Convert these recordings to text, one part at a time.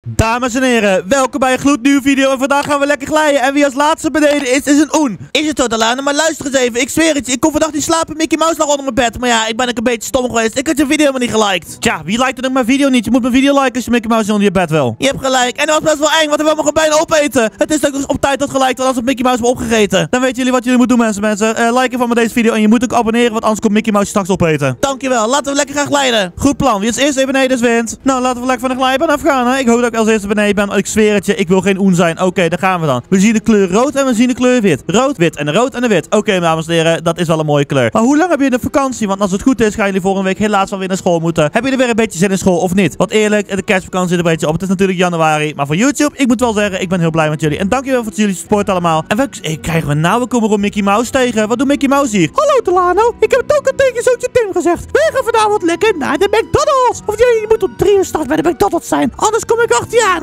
Dames en heren, welkom bij een gloednieuwe video en vandaag gaan we lekker glijden. En wie als laatste beneden is een Oen. Is het zo, Delano? Maar luister eens even, ik zweer het je, ik kon vandaag niet slapen, Mickey Mouse lag onder mijn bed. Maar ja, ik ben een beetje stom geweest, ik had je video helemaal niet geliked. Tja, wie liked dan ook mijn video niet? Je moet mijn video liken als je Mickey Mouse onder je bed wil. Je hebt gelijk, en dat was best wel eng, want we hebben hem bijna opeten. Het is ook op tijd dat geliked, want als het Mickey Mouse me opgegeten. Dan weten jullie wat jullie moeten doen, mensen. Liken van me deze video en je moet ook abonneren, want anders komt Mickey Mouse straks opeten. Dankjewel, laten we lekker gaan glijden. Goed plan, wie is eerst even beneden is wint. Nou, laten we lekker van de glijbaan afgaan, hè. Ik hoop dat ik als eerste beneden ben. Ik zweer het je, ik wil geen Oen zijn. Oké, daar gaan we dan. We zien de kleur rood en we zien de kleur wit. Rood, wit en rood en wit. Oké, dames en heren, dat is wel een mooie kleur. Maar hoe lang heb je de vakantie? Want als het goed is, gaan jullie volgende week helaas wel weer naar school moeten. Heb je er weer een beetje zin in school of niet? Want eerlijk, de kerstvakantie zit er een beetje op. Het is natuurlijk januari. Maar voor YouTube, ik moet wel zeggen, ik ben heel blij met jullie. En dankjewel voor jullie support allemaal. En wat krijgen we nou? We komen gewoon Mickey Mouse tegen. Wat doet Mickey Mouse hier? Hallo Delano, ik heb het ook al tegen je zoontje Tim gezegd. Wij gaan vanavond lekker naar de McDonald's. Of jullie moeten om 3 uur start bij de McDonald's zijn. Anders kom ik achter je aan.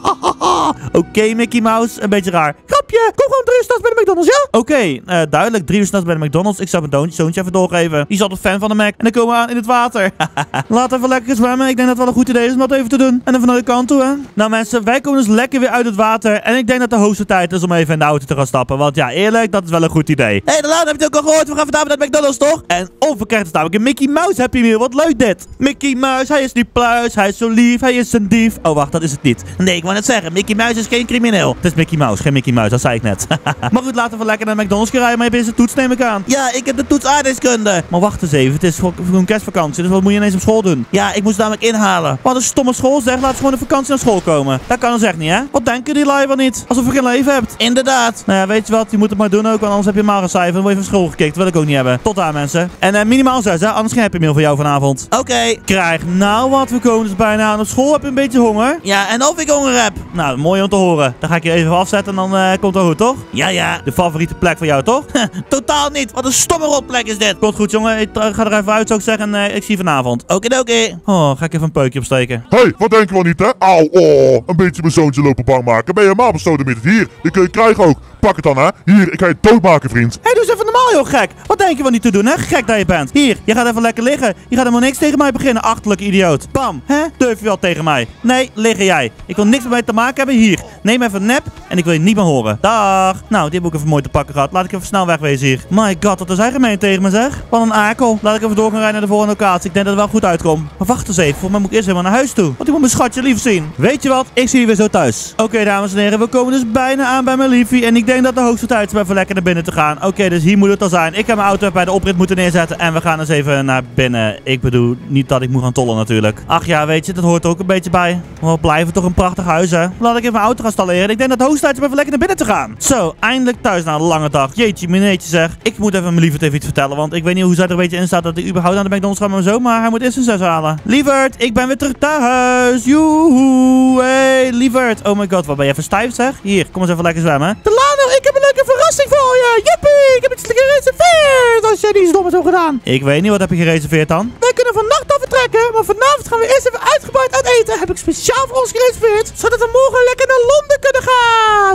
Oké, Mickey Mouse, een beetje raar. Grapje, kom gewoon 3 uur s'nachts bij de McDonald's, ja? Oké, duidelijk, 3 uur s'nachts bij de McDonald's. Ik zal mijn zoontje even doorgeven. Die is altijd fan van de Mac. En dan komen we aan in het water. Laten we even lekker zwemmen. Ik denk dat het wel een goed idee is om dat even te doen. En even naar de kant toe, hè. Nou mensen, wij komen dus lekker weer uit het water. En ik denk dat de hoogste tijd is om even in de auto te gaan stappen. Want ja, eerlijk, dat is wel een goed idee. Hé, Delano, heb je het ook al gehoord? We gaan vandaag naar de McDonald's, toch? En onverkrijgt is namelijk een Mickey Mouse Happy Meal. Wat leuk dit. Mickey Mouse, hij is niet pluis. Hij is zo lief. Hij is een dief. Oh, wacht, dat is het niet. Nee, ik wou net zeggen, Mickey Mouse is geen crimineel. Het is Mickey Mouse, geen Mickey Mouse, dat zei ik net. Maar goed, laten we lekker naar McDonald's rijden. Maar je hebt eens de toets, neem ik aan. Ja, ik heb de toets aardrijkskunde. Maar wacht eens even, het is gewoon kerstvakantie. Dus wat moet je ineens op school doen? Ja, ik moest namelijk inhalen. Wat een stomme school zeg, laat ze gewoon op vakantie naar school komen. Dat kan dus echt niet, hè? Wat denken die lui wel niet? Alsof je geen leven hebt. Inderdaad. Nou ja, weet je wat, je moet het maar doen ook, want anders heb je maar een cijfer. Dan word je van school gekikt, dat wil ik ook niet hebben. Tot daar, mensen. En minimaal 6, hè? Anders geen Happy Meal voor jou vanavond. Oké. Krijg nou wat, we komen dus bijna aan op school. Heb je een beetje honger? Ja, en of ik honger heb. Nou, mooi om te horen. Dan ga ik je even afzetten en dan komt het goed, toch? Ja. De favoriete plek voor jou, toch? Totaal niet. Wat een stomme rotplek is dit. Komt goed, jongen. Ik ga er even uit, zou ik zeggen. En ik zie je vanavond. Oké. Oh, ga ik even een peukje opsteken. Hé, wat denk je wel niet, hè? Auw, oh. Een beetje mijn zoontje lopen bang maken. Ben je helemaal bestoten met het hier? Die kun je krijgen ook. Pak het dan, hè. Hier, ik ga je doodmaken, vriend. Hé, doe eens even normaal, joh, gek. Wat denk je wel niet te doen, hè? Gek dat je bent. Hier, je gaat even lekker liggen. Je gaat helemaal niks tegen mij beginnen, achterlijke idioot. Bam, hè? Durf je wel tegen mij? Nee, liggen jij. Ik wil niks met mij te maken hebben. Hier, neem even een nep en ik wil je niet meer horen. Dag. Nou, die heb ik even mooi te pakken gehad. Laat ik even snel wegwezen hier. My god, wat is hij gemeen tegen me, zeg. Wat een akel. Laat ik even door gaan rijden naar de volgende locatie. Ik denk dat het wel goed uitkomt. Maar wacht eens even. Volgens mij moet ik eerst helemaal naar huis toe. Want ik moet mijn schatje lief zien. Weet je wat? Ik zie je weer zo thuis. Oké, dames en heren. We komen dus bijna aan bij mijn liefie. En ik denk dat de hoogste tijd is om even lekker naar binnen te gaan. Oké, dus hier moet het al zijn. Ik heb mijn auto bij de oprit moeten neerzetten. En we gaan eens even naar binnen. Ik bedoel, niet dat ik moet gaan tollen natuurlijk. Ach ja, weet je, dat hoort er ook een beetje bij. We blijven toch een prachtig huis, hè. Laat ik even mijn auto gaan stalleren. Ik denk dat de hoogste tijd is om even lekker naar binnen te gaan. Zo, eindelijk thuis na een lange dag. Jeetje, mineetje zeg. Ik moet even mijn lieverd even iets vertellen. Want ik weet niet hoe zij er een beetje in staat dat ik überhaupt naar de McDonald's ga met mijn zoon. Maar hij moet eerst een 6 halen. Lieverd, ik ben weer terug thuis. Joehoe. Hey, lieverd. Oh my god, wat ben je even stijf, zeg? Hier, kom eens even lekker zwemmen. Delano, ik heb een leuke verrassing voor je. Jippie, ik heb iets gereserveerd. Als jij niet dom hebt zo gedaan. Ik weet niet, wat heb je gereserveerd dan? Wij kunnen vannacht al vertrekken. Maar vanavond gaan we eerst even uitgebreid uit eten. Heb ik speciaal voor ons gereserveerd. Zodat we morgen lekker naar Londen kunnen gaan.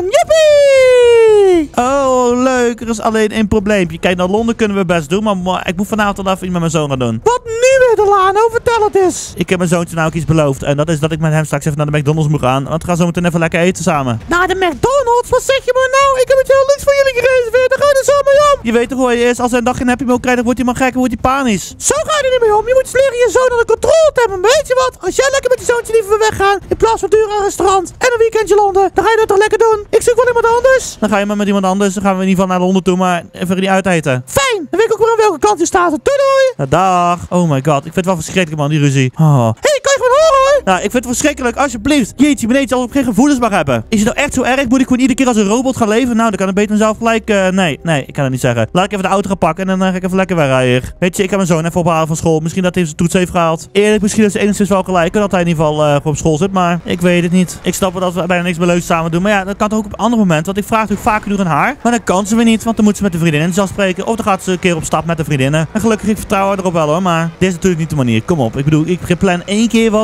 Jippie. Oh, leuk. Er is alleen één probleempje. Kijk, naar Londen kunnen we best doen. Maar ik moet vanavond al even iets met mijn zoon gaan doen. Wat nu weer, Delano? Vertel het eens. Ik heb mijn zoontje nou ook iets beloofd. En dat is dat ik met hem straks even naar de McDonald's moet gaan. Want we gaan zo meteen even lekker eten samen. Naar de McDonald's? Wat zeg je maar nou? Ik heb het heel niks voor jullie gereserveerd. Daar ga je er zo mee om. Je weet toch hoe hij is? Als hij een dag geen Happy Meal krijgt, dan wordt hij maar gek en wordt hij panisch. Zo ga je er niet mee om. Je moet leren je zoon onder controle te hebben. Weet je wat? Als jij lekker met je zoontje liever weggaan, in plaats van duur aan een restaurant en een weekendje Londen, dan ga je dat toch lekker doen. Ik zoek wel iemand anders. Dan ga je maar met iemand anders. Dan gaan we in ieder geval naar Londen toe, maar even niet uiteten. Fijn. Dan weet ik ook weer aan welke kant je staat. Doei. Nou, dag. Oh my god. Ik vind het wel verschrikkelijk, man, die ruzie. Oh. Hey, kan je gewoon horen, hoor? Nou, ik vind het verschrikkelijk. Alsjeblieft. Jeetje, meneetje, als ik geen gevoelens mag hebben. Is het nou echt zo erg? Moet ik gewoon iedere keer als een robot gaan leven? Nou, dan kan ik beter mezelf gelijk... Nee, ik kan het niet zeggen. Laat ik even de auto gaan pakken en dan ga ik even lekker wegrijden hier. Weet je, ik heb mijn zoon even ophalen van school. Misschien dat hij zijn toets heeft gehaald. Eerlijk, misschien is het enigszins wel gelijk. Dat hij in ieder geval op school zit, maar ik weet het niet. Ik snap wel dat we bijna niks meer leuks samen doen. Maar ja, dat kan toch ook op een ander moment. Want ik vraag natuurlijk vaak genoeg aan haar. Maar dan kan ze weer niet, want dan moet ze met de vriendinnen afspreken. Of dan gaat ze een keer op stap met de vriendinnen. En gelukkig, ik vertrouw haar erop wel, hoor. Maar dit is natuurlijk niet de manier. Kom op. Ik bedoel, ik plan 1 keer wat en dan wordt het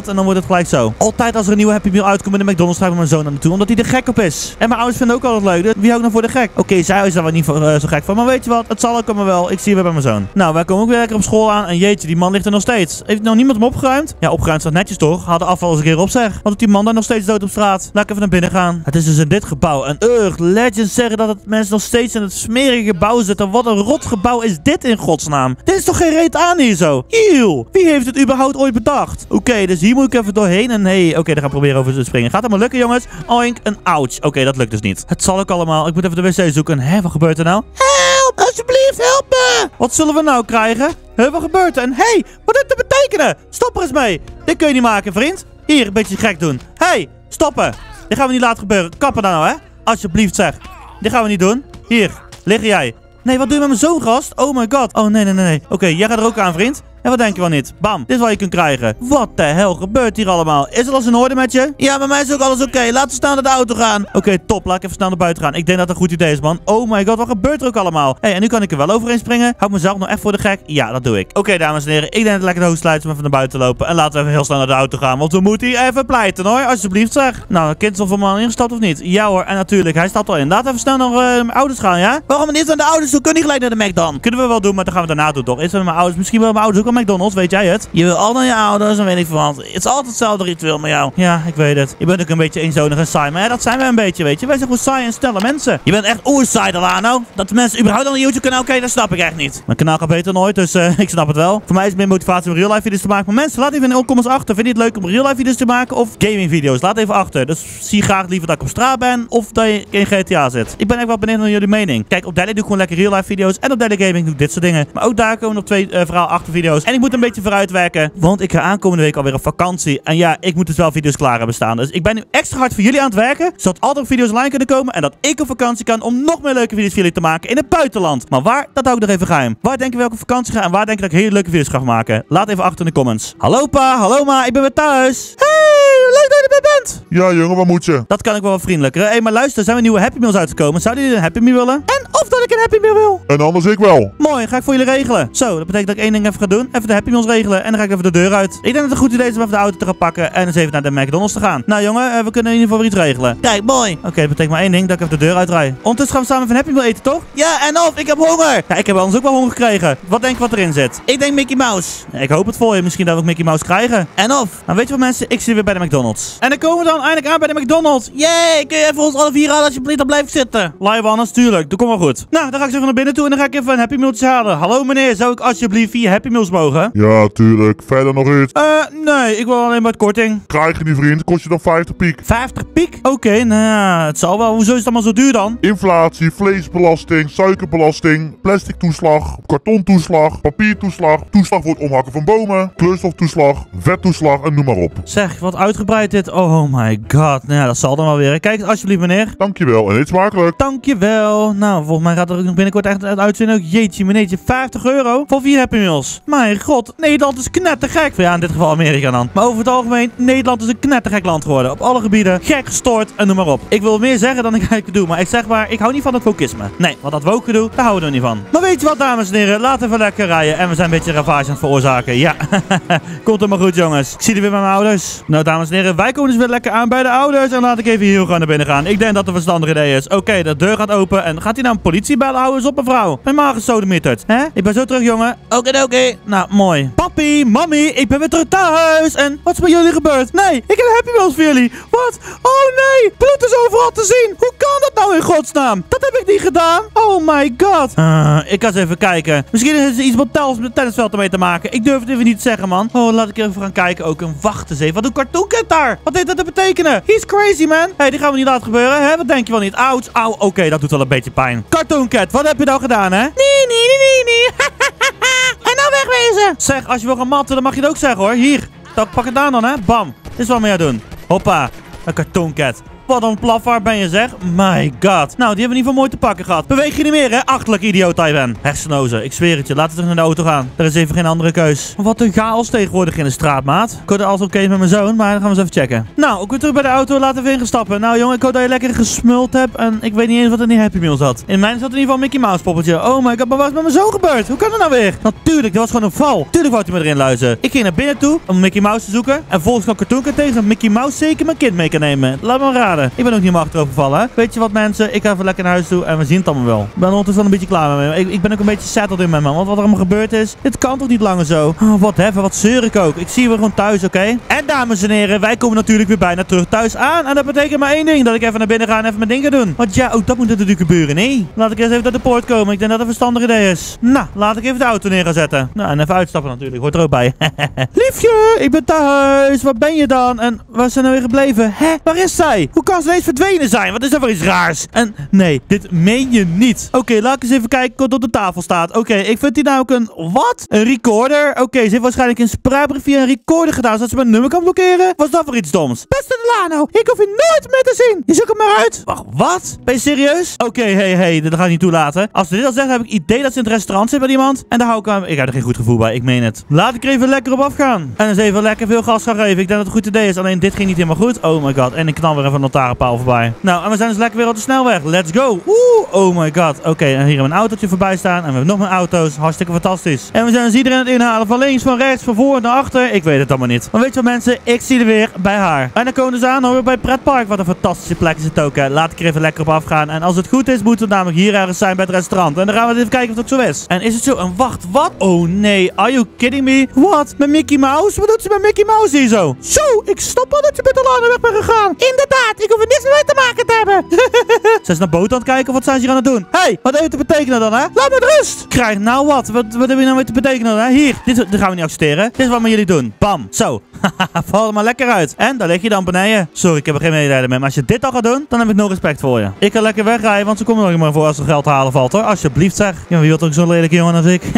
gelijk zo. Altijd als er een nieuwe Happy Meal uitkomt in de McDonald's, schrijf ik mijn zoon naar naartoe, omdat hij er gek op is. En mijn ouders vinden ook altijd leuk. Dus wie houdt nou voor de gek? Oké, zij is daar wel niet zo gek van, maar weet je wat? Het zal ook allemaal wel. Ik zie je weer bij mijn zoon. Nou, wij komen ook weer lekker op school aan. En jeetje, die man ligt er nog steeds. Heeft nog niemand hem opgeruimd? Ja, opgeruimd staat netjes toch? Haal de afval eens een keer op, zeg. Wat doet die man daar nog steeds dood op straat? Laat ik even naar binnen gaan. Het is dus in dit gebouw. En legends zeggen dat het mensen nog steeds in het smerige gebouw zitten. Wat een rotgebouw is dit in godsnaam? Dit is toch geen reet aan hier zo? Eeuw. Wie heeft het überhaupt ooit bedacht? Oké, dus hier moet ik even doorheen. En hey, oké, dan gaan we proberen over te springen. Gaat het maar lukken, jongens? Oink, een ouch. Oké, dat lukt dus niet. Het zal ook allemaal. Ik moet even de wc zoeken. Hé, wat gebeurt er nou? Help, alsjeblieft, help me. Wat zullen we nou krijgen? Hé, wat gebeurt er? En hey, wat dit te betekenen? Stop er eens mee. Dit kun je niet maken, vriend. Hier, een beetje gek doen. Hey, stoppen. Dit gaan we niet laten gebeuren. Kappen dan nou, hè? Alsjeblieft, zeg. Dit gaan we niet doen. Hier, liggen jij. Nee, wat doe je met mijn zoon, gast? Oh my god. Oh, nee. Oké, jij gaat er ook aan, vriend. En wat denk je wel niet? Bam, dit is wat je kunt krijgen. Wat de hel gebeurt hier allemaal? Is het alles in orde met je? Ja, bij mij is ook alles oké. Laten we snel naar de auto gaan. Oké, top. Laat ik even snel naar buiten gaan. Ik denk dat het een goed idee is, man. Oh my god, wat gebeurt er ook allemaal? Hé, en nu kan ik er wel overheen springen. Houd mezelf nog echt voor de gek? Ja, dat doe ik. Oké, dames en heren. Ik denk dat het lekker de hoofd sluit om even naar buiten te lopen. En laten we even heel snel naar de auto gaan. Want we moeten hier even pleiten, hoor. Alsjeblieft, zeg. Nou, het kind is al voor me al ingestapt of niet? Ja, hoor. En natuurlijk, hij stapt al in. Laten we even snel naar mijn ouders gaan, ja? Waarom we niet naar de ouders toe? Kunnen niet gelijk naar de Mac dan? Kunnen we wel doen, maar dan gaan we daarna doen, toch? Is het met mijn ouders? Misschien wel mijn ouders ook aan McDonald's, weet jij? Je wil al naar je ouders en weet ik veel wat. Het is altijd hetzelfde ritueel met jou. Ja, ik weet het. Je bent ook een beetje eenzonig en saai. Maar ja, dat zijn wij een beetje, weet je. Wij zijn gewoon saai en stelle mensen. Je bent echt oersaai, Delano. Dat de mensen überhaupt aan een YouTube kanaal kijken, dat snap ik echt niet. Mijn kanaal gaat beter nooit, dus ik snap het wel. Voor mij is het meer motivatie om real life video's te maken. Maar mensen, laat even in de comments achter. Vind je het leuk om real life video's te maken of gaming video's? Laat even achter. Dus zie graag liever dat ik op straat ben of dat je in GTA zit. Ik ben echt wel benieuwd naar jullie mening. Kijk, op Daily doe ik gewoon lekker real life video's. En op Daily Gaming doe ik dit soort dingen. Maar ook daar komen nog 2 verhaal achter video's. En ik moet een beetje vooruitwerken. Want ik ga aankomende week alweer op vakantie. En ja, ik moet dus wel video's klaar hebben staan. Dus ik ben nu extra hard voor jullie aan het werken. Zodat altijd video's online kunnen komen. En dat ik op vakantie kan om nog meer leuke video's voor jullie te maken in het buitenland. Maar waar? Dat hou ik nog even geheim. Waar denk je welke vakantie ga en waar denk je dat ik hele leuke video's ga maken? Laat even achter in de comments. Hallo pa, hallo ma, ik ben weer thuis. Hey, leuk dat je er weer bent. Ja, jongen, wat moet je? Dat kan ik wel wat vriendelijker. Hé, maar luister, zijn we nieuwe Happy Meals uitgekomen? Zouden jullie een Happy Meal willen? En of dat ik een Happy Meal wil? En anders ik wel. Mooi, ga ik voor jullie regelen. Zo, dat betekent dat ik één ding even ga doen. Even de Happy Meals regelen en dan ga ik even de deur uit. Ik denk dat het een goed idee is om even de auto te gaan pakken en eens even naar de McDonald's te gaan. Nou jongen, we kunnen in ieder geval weer iets regelen. Kijk, mooi. Oké, dat betekent maar één ding, dat ik even de deur uitrijd. Ondertussen gaan we samen even een Happy Meal eten, toch? Ja, en of, ik heb honger. Ja, ik heb anders ook wel honger gekregen. Wat denk je wat erin zit? Ik denk Mickey Mouse. Ja, ik hoop het voor je. Misschien dat we ook Mickey Mouse krijgen. En of. Nou, weet je wat mensen? Ik zie weer bij de McDonald's. En dan komen we dan eindelijk aan bij de McDonald's. Yay, kun je even ons alle 4 halen alsjeblieft, dan blijf ik zitten. Live anders, tuurlijk. Dat komt wel goed. Nou, dan ga ik zo even naar binnen toe en dan ga ik even een Happy Mealtje halen. Hallo meneer, zou ik alsjeblieft 4 Happy Meals mogen? Ja, tuurlijk. Verder nog iets? Nee, ik wil alleen maar het korting. Krijg je die, vriend? Kost je dan 50 piek. 50 piek? Oké, nou ja, het zal wel. Hoezo is het allemaal zo duur dan? Inflatie, vleesbelasting, suikerbelasting, plastic toeslag, kartontoeslag, papiertoeslag, toeslag voor het omhakken van bomen, kleurstoftoeslag, vettoeslag en noem maar op. Zeg, wat uitgebreid dit. Oh my god. Nou ja, dat zal dan wel weer. Kijk alsjeblieft meneer. Dankjewel en eet smakelijk. Dankjewel. Nou, volgens mij gaat er ook nog binnenkort echt uitzien ook. Jeetje meneertje, 50 euro voor 4 Happy Meals. Mijn god, Nederland is knettergek. Ja, in dit geval Amerika dan. Maar over het algemeen, Nederland is een knettergek land geworden. Op alle gebieden, gek, gestoord en noem maar op. Ik wil meer zeggen dan ik eigenlijk doe, maar ik zeg maar, ik hou niet van het wokisme. Nee, want dat woken doe, daar houden we niet van. Maar weet je wat, dames en heren, laten we lekker rijden. En we zijn een beetje ravage aan het veroorzaken. Ja, komt helemaal goed jongens. Ik zie er weer bij mijn ouders. Nou, dames en heren, wij komen dus weer lekker aan bij de ouders. En laat ik even hier gewoon naar binnen gaan. Ik denk dat het een verstandig idee is. Oké, de deur gaat open. En gaat hij nou een politie bellen? Hou eens op, mevrouw. Mijn maag is zo de mieterd. Hè? Ik ben zo terug, jongen. Oké. Nou, mooi. Papi, mami, ik ben weer terug thuis. En wat is met jullie gebeurd? Nee, ik heb een Happy Meals voor jullie. Wat? Oh nee, bloed is overal te zien. Hoe kan dat nou in godsnaam? Dat heb ik niet gedaan. Oh my god. Ik ga eens even kijken. Misschien is er iets met het tennisveld ermee te maken. Ik durf het even niet te zeggen, man. Oh, laat ik even gaan kijken. Ook een wacht eens even. Wat doet Cartoon Cat daar? Wat heeft dat te betekenen? He's crazy, man. Hé, die gaan we niet laten gebeuren, hè? Wat denk je wel niet? Ouch. Auw. Oké, dat doet wel een beetje pijn. Cartoon Cat, wat heb je nou gedaan, hè? Nee. En nou wegwezen. Zeg, als je wil gaan matten, dan mag je het ook zeggen, hoor. Hier. Pak het aan dan, hè? Bam. Dit is wat we jou doen. Hoppa. Een Cartoon Cat. wat een plafvaart ben je zeg. My god. Nou, die hebben we in ieder geval mooi te pakken gehad. Beweeg je niet meer, hè? Achterlijk idioot, Ivan. Hersenozen, ik zweer het je. Laten we terug naar de auto gaan. Er is even geen andere keus. Wat een chaos tegenwoordig in de straat, maat. Ik hoorde alles oké met mijn zoon, maar dan gaan we eens even checken. Nou, ik weer terug bij de auto. Laten we ingestappen. Nou, jongen, ik hoop dat je lekker gesmuld hebt. En ik weet niet eens wat er in die Happy Meal zat. In mijn zat in ieder geval een Mickey Mouse poppetje. Oh my god, maar wat is met mijn zoon gebeurd? Hoe kan dat nou weer? Natuurlijk, dat was gewoon een val. Tuurlijk wou hij me erin luisteren. Ik ging naar binnen toe om Mickey Mouse te zoeken. En volgens kwam Cartoon Cat tegen dat Mickey Mouse zeker mijn kind mee kan nemen. Laat me raden. Ik ben ook niet meer achterover vallen, hè? Weet je wat, mensen? Ik ga even lekker naar huis toe en we zien het allemaal wel. Ik ben ondertussen wel een beetje klaar met me. Ik ben ook een beetje settled in mijn man. Want wat er allemaal gebeurd is, dit kan toch niet langer zo? Oh, wat heffen, wat zeur ik ook. Ik zie we gewoon thuis, oké? En dames en heren, wij komen natuurlijk weer bijna terug thuis aan. En dat betekent maar één ding. Dat ik even naar binnen ga en even mijn ding ga doen. Want ja, ook dat moet natuurlijk gebeuren, nee? Laat ik eerst even naar de poort komen. Ik denk dat dat een verstandig idee is. Nou, laat ik even de auto neer gaan zetten. Nou, en even uitstappen natuurlijk. Hoort er ook bij. Liefje, ik ben thuis. Waar ben je dan? En waar is ze nou weer gebleven? Hè? Waar is zij? Hoe kan ze ineens verdwenen zijn? Wat is er voor iets raars? En nee, dit meen je niet. Oké, laat ik eens even kijken wat op de tafel staat. Oké, ik vind hier nou ook een... Wat? Een recorder? Oké, ze heeft waarschijnlijk een spraakbrief via een recorder gedaan, zodat ze mijn nummer kan blokkeren. Wat is dat voor iets doms? Beste Delano, ik hoef je nooit meer te zien. Je zoekt hem maar uit. Wacht, wat? Ben je serieus? Oké, hey, dat ga ik niet toelaten. Als ze dit al zegt, heb ik het idee dat ze in het restaurant zit bij iemand. En daar hou ik aan. Ik heb er geen goed gevoel bij, ik meen het. Laat ik er even lekker op afgaan. En eens even lekker veel gas gaan geven. Ik denk dat het een goed idee is. Alleen dit ging niet helemaal goed. Oh my god. En ik knal weer even een lantaarnpaal voorbij. Nou, en we zijn dus lekker weer op de snelweg. Let's go. Oh my god. Oké, en hier hebben we een autootje voorbij staan. En we hebben nog meer auto's. Hartstikke fantastisch. En we zijn dus iedereen aan het inhalen. Van links, van rechts, van voor naar achter. Ik weet het allemaal niet. Maar weet je wat, mensen? Ik zie er weer bij haar. En dan komen we dus aan hoor, bij Pretpark. Wat een fantastische plek is het ook. Hè. Laat ik er even lekker op afgaan. En als het goed is, moeten we namelijk hier ergens zijn bij het restaurant. En dan gaan we even kijken of het ook zo is. En is het zo? En wacht, wat? Oh nee. Are you kidding me? Wat? Met Mickey Mouse? Wat doet ze met Mickey Mouse hier zo? Zo, ik snap al dat je met Delano weg bent gegaan. Inderdaad, ik hoef er niks meer mee te maken te hebben. Zijn ze naar boot aan het kijken of wat zijn ze hier aan het doen? Hé, wat heeft het te betekenen dan, hè? Laat me met rust. Krijg nou wat? Wat heb je nou weer te betekenen dan, hè? Hier, dit gaan we niet accepteren. Dit is wat we jullie doen. Bam. Zo. Val er maar lekker uit. En daar lig je dan beneden. Sorry, ik heb er geen medelijden mee. Maar als je dit al gaat doen, dan heb ik nog respect voor je. Ik ga lekker wegrijden, want ze komen er nog maar voor als er geld te halen valt, hoor. Alsjeblieft, zeg. Ja, wie wil toch zo'n lelijke jongen als ik?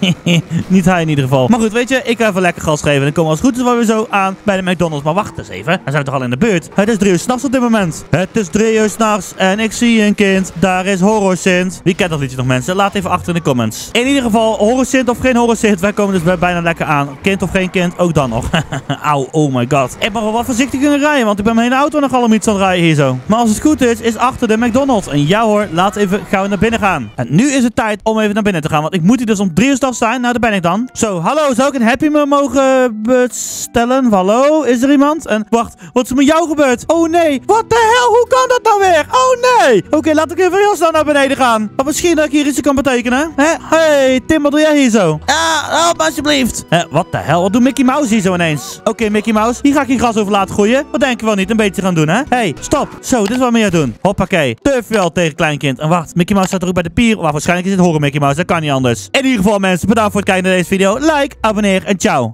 Niet hij in ieder geval. Maar goed, weet je, ik ga even lekker gas geven. En dan komen we als het goed is wel weer zo aan bij de McDonald's. Maar wacht eens even. Dan zijn we toch al in de buurt. Het is 3 uur 's nachts op dit moment. Het is 3 uur 's nachts en ik zie een kind. Daar is Horror Sint. Wie kent dat liedje nog, mensen? Laat even achter in de comments. In ieder geval, Horror Sint of geen Horror Sint. Wij komen dus bijna lekker aan. Kind of geen kind, ook dan nog. Auw, oh my god. Ik mag wel wat voorzichtig kunnen rijden, want ik ben mijn auto nog allemaal iets aan het rijden hier zo. Maar als het goed is achter de McDonald's. En ja hoor, laat even gauw naar binnen gaan. En nu is het tijd om even naar binnen te gaan, want ik moet hier dus om 3 uur 's nachts zijn. Nou, daar ben ik dan. Zo, hallo, zou ik een Happy Meal mogen bestellen? Hallo, is er iemand? En wacht, wat is er met jou gebeurd? Oh nee, wat de hel, hoe kan dat nou weer? Oh nee. Oké, laat ik even heel snel naar beneden gaan. Maar misschien dat ik hier iets kan betekenen. Hè? Hey, Tim, wat doe jij hier zo? Ja, help me alsjeblieft. Wat de hel, wat doet Mickey Mouse hier zo ineens? Oké, Mickey Mouse, hier ga ik je gras over laten groeien. Wat denk je wel niet? Een beetje gaan doen, hè? Hey, stop. Zo, dit is wat we hier doen. Hoppakee. Durf je wel tegen kleinkind. En wacht, Mickey Mouse staat er ook bij de pier. Waarschijnlijk is het horror Mickey Mouse, dat kan niet anders. In ieder geval, mensen, bedankt voor het kijken naar deze video. Like, abonneer en ciao.